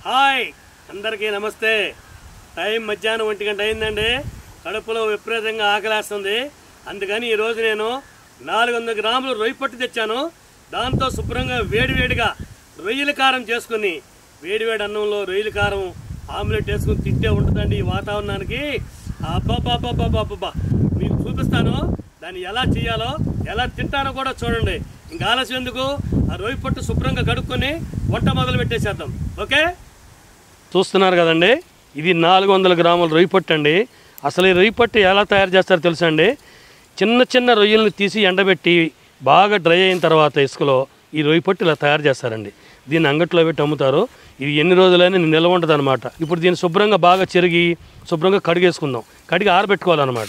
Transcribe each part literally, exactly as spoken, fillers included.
Hi అందరికీ నమస్తే. Time మధ్యాహ్నం ఒంటి గంట అయిందండి. కడుపులో విపరీతంగా ఆకలేస్తుంది. అందుకని ఈరోజు నేను నాలుగు వందల గ్రాములు రొయ్యి పట్టు తెచ్చాను. దాంతో శుభ్రంగా వేడివేడిగా రొయ్యల కారం చేసుకుని వేడివేడి అన్నంలో రొయ్యల కారం ఆమ్లెట్ వేసుకుని తింటే ఉంటుందండి ఈ వాతావరణానికి. అబ్బాబాబాబాబాబా మీకు చూపిస్తాను దాన్ని ఎలా చేయాలో, ఎలా తింటానో కూడా చూడండి. ఇంకా ఆలస్యం ఎందుకు, ఆ రొయ్యి పట్టు శుభ్రంగా కడుక్కొని వంట మొదలు పెట్టేసేద్దాం. ఓకే, చూస్తున్నారు కదండి, ఇది నాలుగు వందల గ్రాముల రొయ్యి పట్టు అండి. అసలు ఈ రొయ్యి పట్టు ఎలా తయారు చేస్తారో తెలుసా అండి? చిన్న చిన్న రొయ్యలను తీసి ఎండబెట్టి బాగా డ్రై అయిన తర్వాత ఇసుకలో ఈ రొయ్యి పట్టు ఇలా తయారు చేస్తారండి. దీన్ని అంగట్లో పెట్టి అమ్ముతారు. ఇది ఎన్ని రోజులైనా నిల్వ ఉంటుంది అనమాట. ఇప్పుడు దీన్ని శుభ్రంగా బాగా చెరిగి శుభ్రంగా కడిగేసుకుందాం. కడిగి ఆరబెట్టుకోవాలన్నమాట.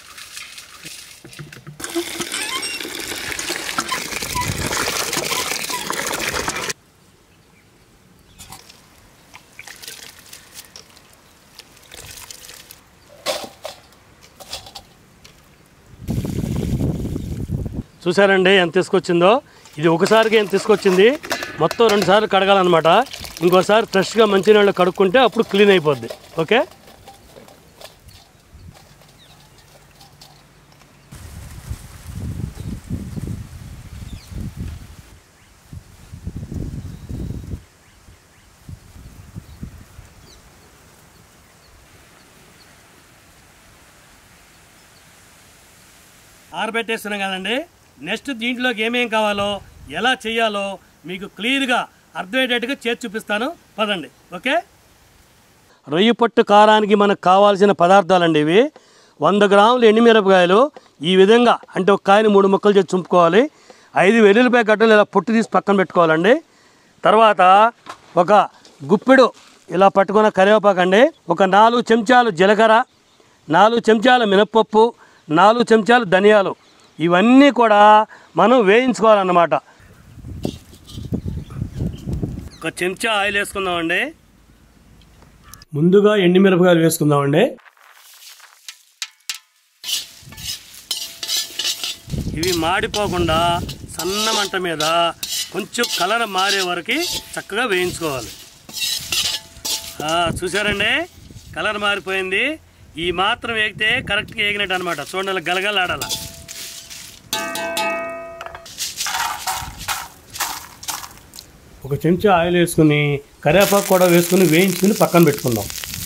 చూసారండి ఎంత తీసుకొచ్చిందో. ఇది ఒకసారికి ఎంత తీసుకొచ్చింది, మొత్తం రెండు సార్లు కడగాలన్నమాట. ఇంకోసారి ఫ్రెష్గా మంచినీళ్ళు కడుక్కుంటే అప్పుడు క్లీన్ అయిపోద్ది. ఓకే, ఆరబెట్టేస్తున్నాం కదండి. నెక్స్ట్ దీంట్లోకి ఏమేం కావాలో, ఎలా చేయాలో మీకు క్లియర్గా అర్థమయ్యేటట్టుగా చేసి చూపిస్తాను. పదండి. ఓకే, రొయ్యి పట్టు కారానికి మనకు కావాల్సిన పదార్థాలండి ఇవి. వంద గ్రాములు ఎండుమిరపకాయలు ఈ విధంగా, అంటే ఒక కాయని మూడు ముక్కలు చేసి చుంపుకోవాలి. ఐదు వెల్లుల్లిపాయ గడ్డలు ఇలా పొట్టు తీసి పక్కన పెట్టుకోవాలండి. తర్వాత ఒక గుప్పెడు ఇలా పట్టుకున్న కరివేపాకు అండి. ఒక నాలుగు చెంచాలు జీలకర్ర, నాలుగు చెంచాల మినప్పప్పు, నాలుగు చెంచాలు ధనియాలు, ఇవన్నీ కూడా మనం వేయించుకోవాలన్నమాట. ఒక చెంచా ఆయిల్ వేసుకుందామండి. ముందుగా ఎండుమిరపకాయలు వేసుకుందామండి. ఇవి మాడిపోకుండా సన్న మంట మీద కొంచెం కలర్ మారే వరకు చక్కగా వేయించుకోవాలి. చూసారండి, కలర్ మారిపోయింది. ఈ మాత్రం వేగితే కరెక్ట్గా వేగినట్టు అనమాట. చూడండి, గలగలాడాల. ఒక చెంచా ఆయిల్ వేసుకుని కరివేపాకు కూడా వేసుకుని వేయించుకుని పక్కన పెట్టుకుందాం.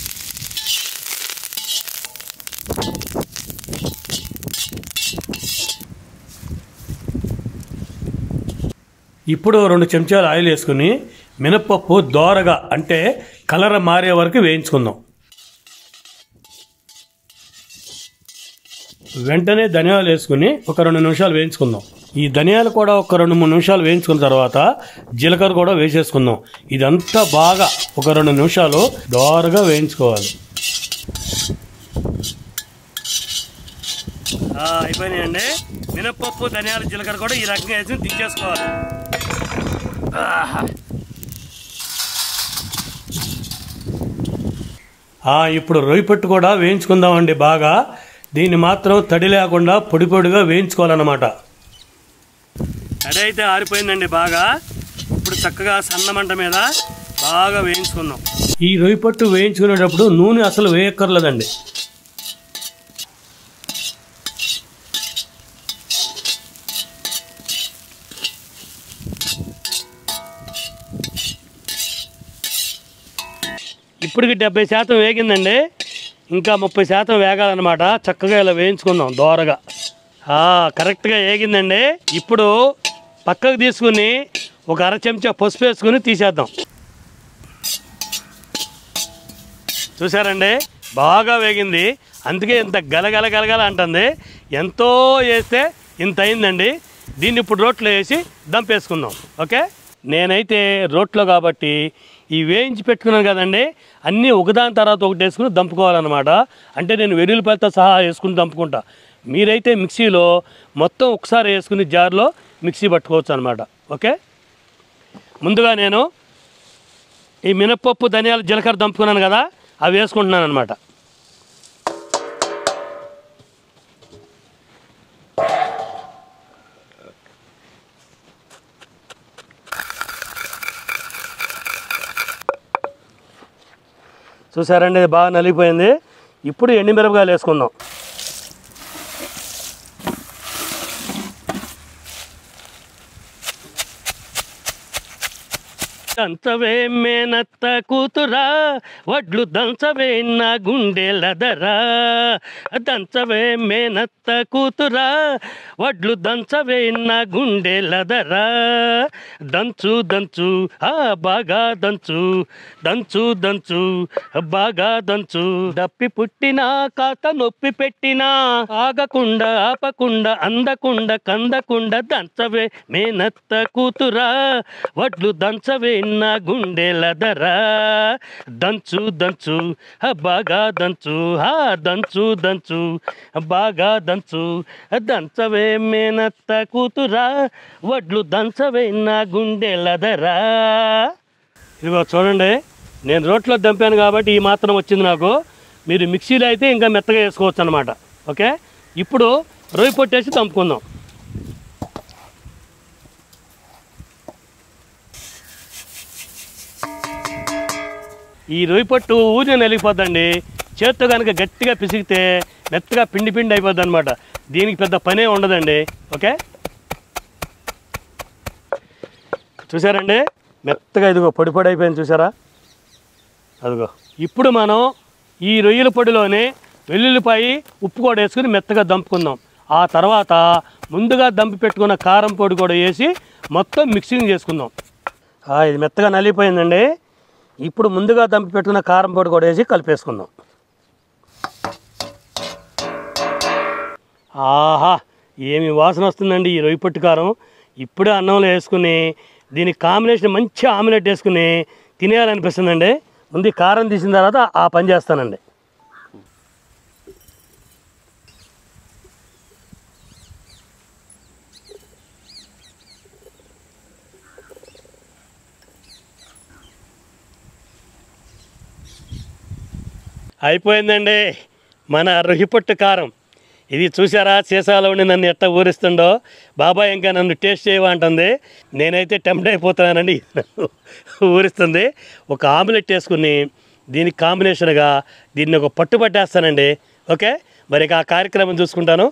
ఇప్పుడు రెండు చెంచాలు ఆయిల్ వేసుకుని మినప్పప్పు దోరగా, అంటే కలర్ మారే వరకు వేయించుకుందాం. వెంటనే ధనియాలు వేసుకుని ఒక రెండు నిమిషాలు వేయించుకుందాం. ఈ ధనియాలు కూడా ఒక రెండు మూడు నిమిషాలు వేయించుకున్న తర్వాత జీలకర్ర కూడా వేసేసుకుందాం. ఇదంతా బాగా ఒక రెండు నిమిషాలు దోరగా వేయించుకోవాలి. అయిపోయినాయండి. మినప్పప్పు, ధనియాలు, జీలకర్ర కూడా ఈ రకంగా వేసి దించేసుకోవాలి. ఇప్పుడు రొయ్యి పట్టు కూడా వేయించుకుందామండి బాగా. దీన్ని మాత్రం తడి లేకుండా పొడి పొడిగా వేయించుకోవాలన్నమాట. తడి అయితే ఆరిపోయిందండి బాగా. ఇప్పుడు చక్కగా సన్న మంట మీద బాగా వేయించుకుందాం. ఈ రొయ్యి పట్టు వేయించుకునేటప్పుడు నూనె అసలు వేయక్కర్లేదండి. ఇప్పటికి డెబ్బై శాతం వేగిందండి. ఇంకా ముప్పై శాతం వేగాలన్నమాట. చక్కగా ఇలా వేయించుకుందాం దోరగా. కరెక్ట్గా వేగిందండి. ఇప్పుడు పక్కకు తీసుకుని ఒక అర చెంచా పసుపు వేసుకుని తీసేద్దాం. చూసారండి, బాగా వేగింది. అందుకే ఇంత గలగల గలగల అంటుంది. ఎంతో వేస్తే ఇంత అయిందండి. దీన్ని ఇప్పుడు రోట్లో వేసి దంపేసుకుందాం. ఓకే, నేనైతే రోట్లో కాబట్టి ఈ వేయించి పెట్టుకున్నాను కదండి, అన్నీ ఒకదాని తర్వాత ఒకటి వేసుకుని దంపుకోవాలన్నమాట. అంటే నేను వెల్లుల్లిపాయలతో సహా వేసుకుని దంపుకుంటా. మీరైతే మిక్సీలో మొత్తం ఒకసారి వేసుకుని జార్లో మిక్సీ పట్టుకోవచ్చు అనమాట. ఓకే, ముందుగా నేను ఈ మినప్పప్పు, ధనియాలు, జీలకర్ర దంపుకున్నాను కదా, అవి వేసుకుంటున్నాను అనమాట. చూసారండి, ఇది బాగా నలిగిపోయింది. ఇప్పుడు ఎండుమిరపకాయలు వేసుకుందాం. దంచవే మేనత్త కూతురా వడ్లు దంచవే నా గుండెలదరా, దంచవే మేనత్త కూతురా వడ్లు దంచవే నా గుండెలదరా, దంచు దంచు ఆ బాగా దంచు, దంచు దంచు బాగా దంచు, దప్పి పుట్టినా కాత నొప్పి పెట్టినా ఆగకుండా ఆపకుండా అందకుండా కందకుండా దంచవే మేనత్త కూతురా వడ్లు దంచవే నా గుండెలదరా, దంచు దంచు బాగా దంచు, హా దంచు దంచు బాగా దంచు, దంచవే మేనత్త కూతురా వడ్లు దంచవే నా గుండెలదరా. ఇదిగో చూడండి, నేను రోట్లో దంపాను కాబట్టి ఈ మాత్రం వచ్చింది నాకు. మీరు మిక్సీలో అయితే ఇంకా మెత్తగా వేసుకోవచ్చు అనమాట. ఓకే, ఇప్పుడు రొయ్యి పొట్టేసి దంపుకుందాం. ఈ రొయ్యి పొట్టు ఊరిని నలిగిపోద్దండి. చేత్తో కనుక గట్టిగా పిసిగితే మెత్తగా పిండి పిండి అయిపోద్ది అనమాట. దీనికి పెద్ద పనే ఉండదండి. ఓకే, చూసారండి, మెత్తగా ఇదిగో పొడి పొడి అయిపోయింది చూసారా, అదిగో. ఇప్పుడు మనం ఈ రొయ్యల పొడిలోనే వెల్లుల్లిపాయి ఉప్పు కూడా వేసుకుని మెత్తగా దంపుకుందాం. ఆ తర్వాత ముందుగా దంపి పెట్టుకున్న కారం పొడి కూడా వేసి మొత్తం మిక్సింగ్ చేసుకుందాం. ఇది మెత్తగా నలిగిపోయిందండి. ఇప్పుడు ముందుగా దంపి పెట్టుకున్న కారం పొడి కూడా వేసి కలిపేసుకుందాం. ఆహా, ఏమి వాసన వస్తుందండి ఈ రొయ్యి పొట్టు కారం. ఇప్పుడే అన్నంలో వేసుకుని దీనికి కాంబినేషన్ మంచి ఆమ్లెట్ వేసుకుని తినేయాలనిపిస్తుందండి. ముందు కారం తీసిన తర్వాత ఆ పని చేస్తానండి. అయిపోయిందండి మన రొయ్యి పొట్టు కారం. ఇది చూసారా, సీసాలో ఉండి నన్ను ఎట్ట ఊరిస్తుండో. బాబాయ్ ఇంకా నన్ను టేస్ట్ చేయమంటుంది. నేనైతే టెంప్ట్ అయిపోతున్నానండి, ఊరిస్తుంది. ఒక ఆమ్లెట్ వేసుకుని దీనికి కాంబినేషన్గా దీన్ని ఒక పట్టు పట్టేస్తానండి. ఓకే, మరి ఆ కార్యక్రమం చూసుకుంటాను.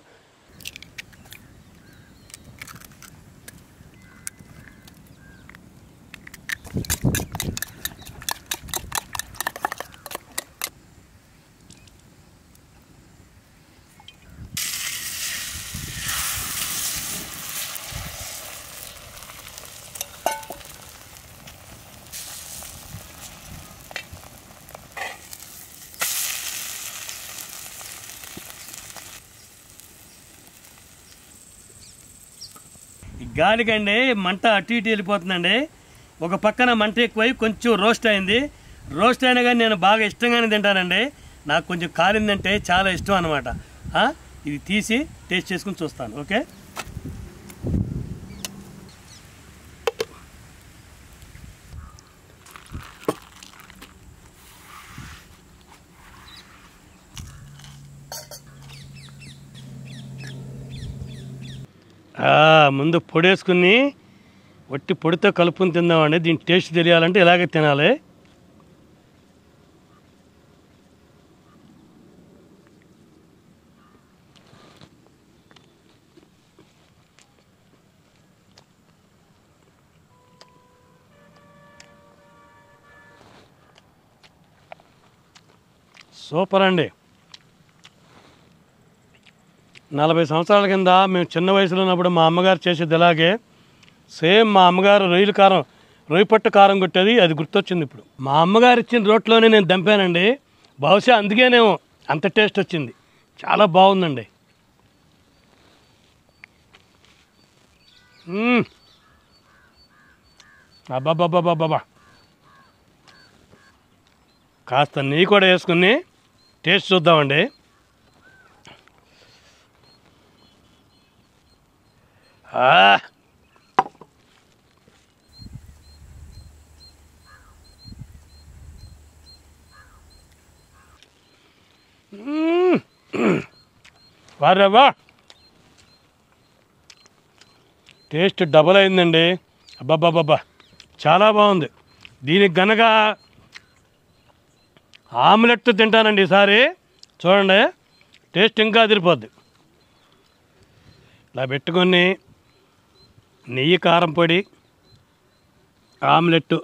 గాలికండి మంట అటు ఇటు వెళ్ళిపోతుందండి. ఒక పక్కన మంట ఎక్కువై కొంచెం రోస్ట్ అయింది. రోస్ట్ అయినా కానీ నేను బాగా ఇష్టంగానే తింటానండి. నాకు కొంచెం కాలిందంటే చాలా ఇష్టం అనమాట. ఇది తీసి టేస్ట్ చేసుకుని చూస్తాను. ఓకే, ముందు పొడి వేసుకుని వట్టి పొడితో కలుపుని తిందామండి. దీని టేస్ట్ తెలియాలంటే ఇలాగే తినాలి. సూపర్ అండి. నలభై సంవత్సరాల కింద మేము చిన్న వయసులో ఉన్నప్పుడు మా అమ్మగారు చేసేది ఇలాగే సేమ్. మా అమ్మగారు రొయ్యల కారం, రొయ్యి పట్టు కారం కొట్టేది, అది గుర్తొచ్చింది ఇప్పుడు. మా అమ్మగారు ఇచ్చిన రోట్లోనే నేను దంపానండి. బహుశా అందుకేనేమో అంత టేస్ట్ వచ్చింది. చాలా బాగుందండి. అబ్బాబ్బాబ్బాబ్బా, కాస్త నెయ్యి కూడా వేసుకుని టేస్ట్ చూద్దామండి. వారేవా, టేస్ట్ డబల్ అయిందండి. అబ్బాబ్బాబ్బా, చాలా బాగుంది. దీనికి గనక ఆమ్లెట్ తింటానండి ఈసారి. చూడండి, టేస్ట్ ఇంకా అదిరిపోద్ది. ఇలా పెట్టుకొని నెయ్యి, కారం పొడి, ఆమ్లెట్,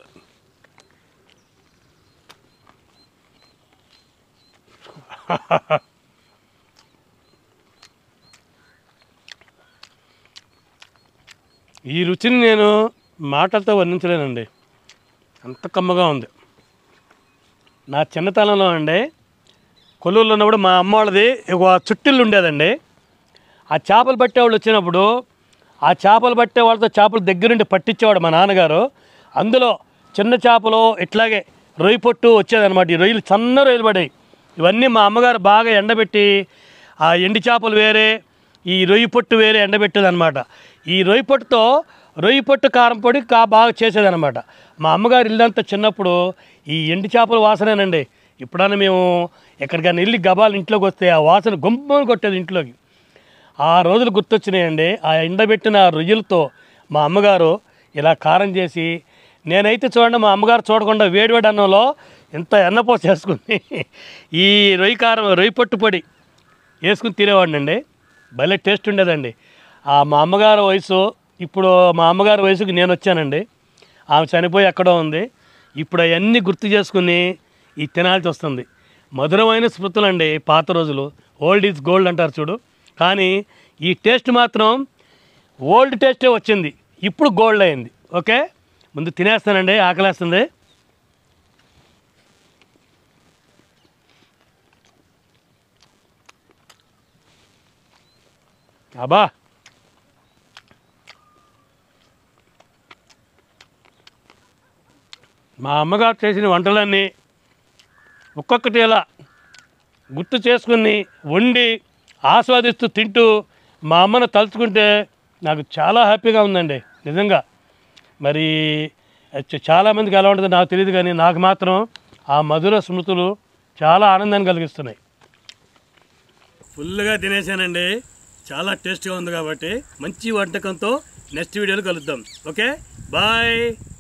ఈ రుచిని నేను మాటలతో వర్ణించలేనండి, అంత కమ్మగా ఉంది. నా చిన్నతనంలో అండి కొల్లూరులో ఉన్నప్పుడు మా అమ్మ వాళ్ళది ఒక చుట్టిల్లు ఉండేదండి. ఆ చేపలు పట్టేవాళ్ళు వచ్చినప్పుడు ఆ చేపలు పట్టే వాళ్ళతో చేపలు దగ్గరుండి పట్టించేవాడు మా నాన్నగారు. అందులో చిన్న చేపలు ఇట్లాగే రొయ్యి పొట్టు వచ్చేదన్నమాట. ఈ రొయ్యలు సన్న రొయ్యలు పడేవి. ఇవన్నీ మా అమ్మగారు బాగా ఎండబెట్టి, ఆ ఎండి చేపలు వేరే, ఈ రొయ్యి పొట్టు వేరే ఎండబెట్టేదన్నమాట. ఈ రొయ్యి పొట్టుతో రొయ్యి పొట్టు కారం పొడి కా బాగా చేసేదన్నమాట. మా అమ్మగారు ఇల్లంతా చిన్నప్పుడు ఈ ఎండి చేపల వాసనేనండి. ఇప్పుడన్నా మేము ఎక్కడికైనా వెళ్ళి గబాలు ఇంట్లోకి వస్తే ఆ వాసన గుంపని కొట్టేది ఇంట్లోకి. ఆ రోజులు గుర్తొచ్చినాయండి. ఆ ఎండబెట్టిన రొయ్యలతో మా అమ్మగారు ఇలా కారం చేసి, నేనైతే చూడండి మా అమ్మగారు చూడకుండా వేడివేడి అన్నంలో ఇంత ఎన్నపోసి వేసుకుని ఈ రొయ్యి కారం రొయ్యి పొట్టు పొడి వేసుకుని తినేవాడినండి. భలే టేస్ట్ ఉండేదండి. ఆ మా అమ్మగారు వయసు, ఇప్పుడు మా అమ్మగారి వయసుకి నేను వచ్చానండి. ఆమె చనిపోయి ఎక్కడో ఉంది. ఇప్పుడు అవన్నీ గుర్తు చేసుకుని ఈ తినాల్సి వస్తుంది. మధురమైన స్మృతులు అండి పాత రోజులు. ఓల్డ్ ఈజ్ గోల్డ్ అంటారు చూడు. కానీ ఈ టేస్ట్ మాత్రం ఓల్డ్ టేస్టే వచ్చింది, ఇప్పుడు గోల్డ్ అయింది. ఓకే, ముందు తినేస్తానండి, ఆకలేస్తుంది. అబ్బా, మా అమ్మగారు చేసిన వంటలన్నీ ఒక్కొక్కటి ఇలా గుర్తు చేసుకుని వండి ఆస్వాదిస్తూ తింటూ మా అమ్మను తలుచుకుంటే నాకు చాలా హ్యాపీగా ఉందండి నిజంగా. మరి చాలామందికి ఎలా ఉంటుందో నాకు తెలియదు, కానీ నాకు మాత్రం ఆ మధుర స్మృతులు చాలా ఆనందాన్ని కలిగిస్తున్నాయి. ఫుల్గా తినేసానండి, చాలా టేస్ట్గా ఉంది. కాబట్టి మంచి వంటకంతో నెక్స్ట్ వీడియోలో కలుద్దాం. Okay, bye.